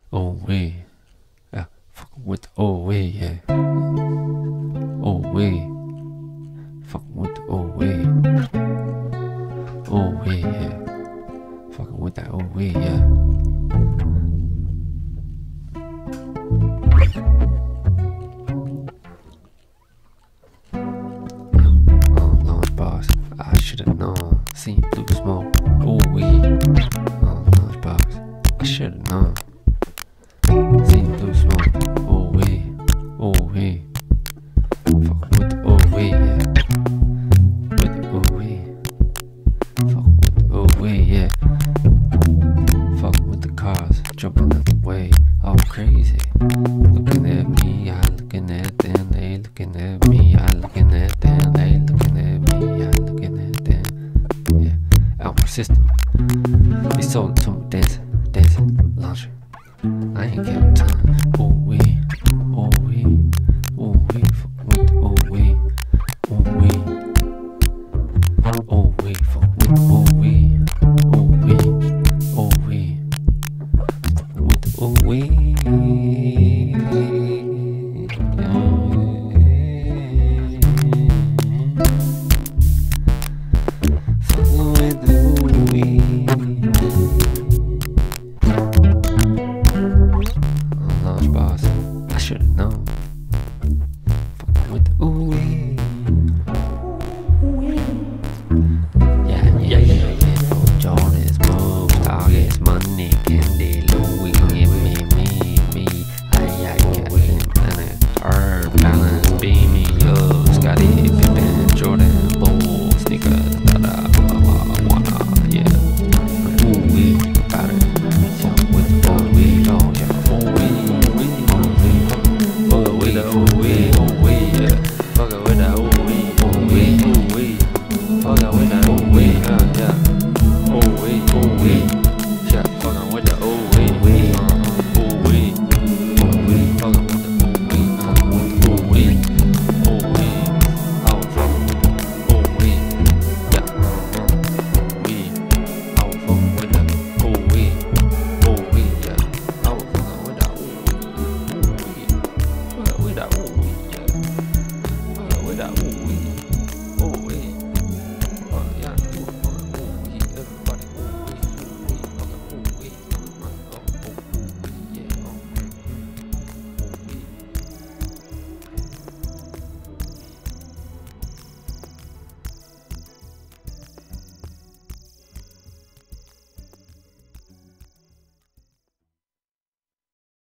Oh way, yeah, fucking with the oh way, yeah. Oh way, fucking with the oh way. Oh way, yeah. Fucking with that oh way, yeah. Oh Lord boss, I should've known. Seen blue smoke, oh way. Oh Lord boss, I should've known. Seen blue smoke, oh way, oh way. Fucking with the oh way, yeah. With the oh way. Fucking with the oh way, yeah. Fucking with the cars, jumping out the way, all crazy. Looking at me, I looking at them, they looking at me, I looking at them, they looking at me, I looking at them. Yeah, out my system. They sold it to me, dancing, laundry. I ain't counting time. Oh we, oh we, oh we, fuck with the oh we, oh we, oh we, fuck with the oh we, oh we, oh we, fuck with the oh we. Fucking with the oh we. Boss, I should've known.